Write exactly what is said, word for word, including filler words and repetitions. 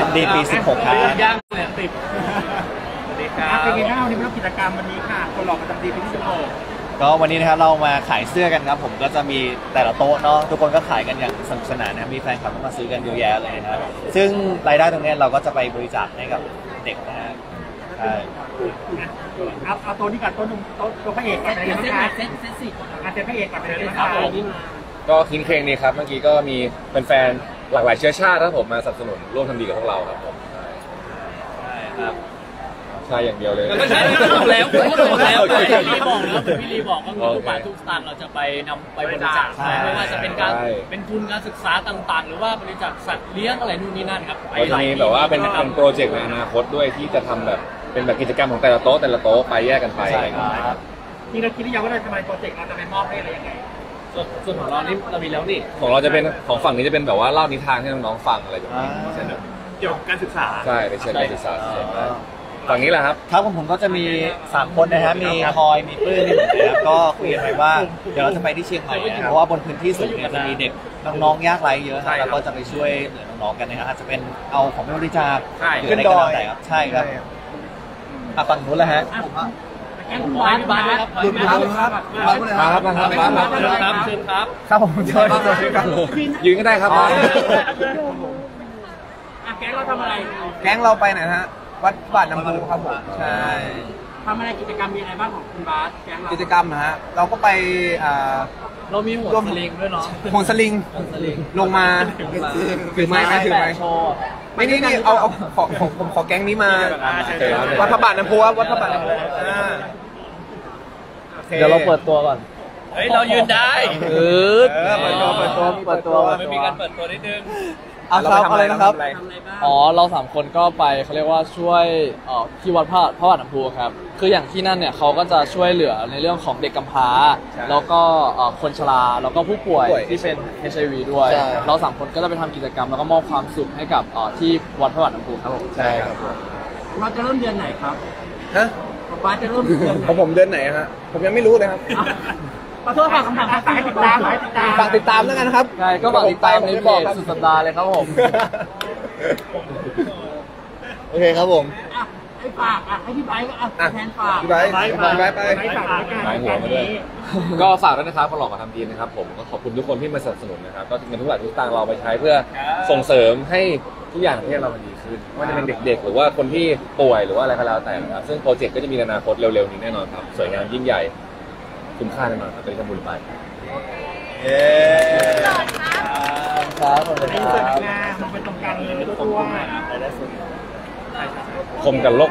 ำดีปีสิบหกครับย่างเนี่ยติดสวัสดีครับเป็นไงบ้างวันนี้มาร่วมกิจกรรมวันนี้ค่ะคนหล่อประจำปีปีสิบหกก็วันนี้นะครับเรามาขายเสื้อกันครับผมก็จะมีแต่ละโต๊ะเนาะทุกคนก็ขายกันอย่างสนุกสนานนะครับมีแฟนคลับมาซื้อกันเยอะแยะเลยนะครับซึ่งรายได้ตรงนี้เราก็จะไปบริจาคให้กับเด็กนะฮะใช่เอาเอาตัวนี้กับตัวหนุ่มตัวพระเอกกันเลยนะคะเซตเซตสี่อาจจะพระเอกกับเลยนะครับก็คินเคงดีครับเมื่อกี้ก็มีแฟนๆหลากหลายเชื้อชาติครับผมมาสนับสนุนร่วมทำดีกับพวกเราครับผมใช่ครับใช่อย่างเดียวเลยไม่ใช่แล้วแล้วพี่ลีบอกนะพี่ลีบอกก็คือทุกบาททุกสตางค์เราจะไปนำไปบริจาคไม่ว่าจะเป็นการเป็นทุนการศึกษาต่างๆหรือว่าบริจาคสัตว์เลี้ยงอะไรนู่นนี่นั่นครับก็จะมีแบบว่าเป็นเป็นโปรเจกต์ในอนาคตด้วยที่จะทำแบบเป็นแบบกิจกรรมของแต่ละโต๊ะแต่ละโต๊ะไปแยกกันไปใช่ครับนี่เราคิดหรือยังว่าเราทำไมโปรเจกต์เราจะไปมอบให้อะไรยังไงส่วนส่วนของเรานี่เรามีแล้วนี่ของเราจะเป็นของฝั่งนี้จะเป็นแบบว่าเล่านิทานให้น้องๆฟังอะไรแบบนี้ใช่ไหมเกี่ยวกับการศึกษาใช่เป็นเชิงการศึกษาฝั่งนี้แหละครับครับผมก็จะมีสามคนนะฮะมีทอยมีปื้มมีผมนะครับก็คุยกันไว้ว่าเดี๋ยวเราจะไปที่เชียงใหม่นะเพราะว่าบนพื้นที่สูงเนี่ยจะมีเด็กน้องๆยากไร้เยอะแล้วก็จะไปช่วยเหลือน้องๆกันนะครับอาจจะเป็นเอาของไปบริจาคขึ้นดอยใช่ครับอ่ะฝั่งนู้นแล้วฮะแกงบ้านบ้านครับครับครับครับครับครับเชิญครับครับผมเชิญครับยืนก็ได้ครับแกงเราทำอะไรแก๊งเราไปไหนฮะวัดบาทน้ำพุครับผมใช่ทำอะไรกิจกรรมมีอะไรบ้างของคุณบาสแก๊งเรากิจกรรมนะฮะเราก็ไปเรามีหัวสลิงด้วยเนาะหัวสลิงลงมาถือไม้ไหมถือไม้ไม่นี่นี่เอาเอาขอผมขอแก๊งนี้มาวัดพระบาทน้ำพุวัดพระบาทน้ำพุเดี๋ยวเราเปิดตัวก่อนเฮ้ยเรายืนได้เออเปิดตัวเปิดตัวเปิดตัวไม่มีการเปิดตัวนิดนึงเอาครับอะไรนะครับอ๋อเราสามคนก็ไปเขาเรียกว่าช่วยที่วัดพระพระบาทน้ำพุครับคืออย่างที่นั่นเนี่ยเขาก็จะช่วยเหลือในเรื่องของเด็กกำพร้าแล้วก็คนชราแล้วก็ผู้ป่วยที่เป็น เอช ไอ วี ด้วยเราสามคนก็จะไปทำกิจกรรมแล้วก็มอบความสุขให้กับที่วัดพระบาทน้ำพุครับผมใช่ครับเราจะเริ่มเดือนไหนครับฮะบ้านจะเริ่มเดือนไหนของผมเดือนไหนฮะผมยังไม่รู้เลยครับขอโทษฝากคำถามฝากติดตามฝากติดตามแล้วกันครับใช่ก็ฝากติดตามในเพจสุดสัปดาห์เลยครับผมโอเคครับผมให้ฝากอ่ะให้พี่ไบค์ก็แทนฝากพี่ไบค์พี่ไบค์ไปหายหัวมาด้วยก็ฝากด้วยนะครับคนหล่อมาทำดีนะครับผมก็ขอบคุณทุกคนที่มาสนับสนุนนะครับก็เงินทุกบาททุกสตางค์เราไปใช้เพื่อส่งเสริมให้ทุกอย่างในประเทศเรามันดีขึ้นไม่ว่าจะเป็นเด็กๆหรือว่าคนที่ป่วยหรือว่าอะไรก็แล้วแต่นะครับซึ่งโปรเจกต์ก็จะมีอนาคตเร็วๆนี้แน่นอนครับสวยงามยิ่งใหญ่คุ้มค่าแน่นอนครับเป็นกำบุญไปเย้ครับผมเป็นสวยงามมันเป็นตรงกลางเลยตัวคมกันโลก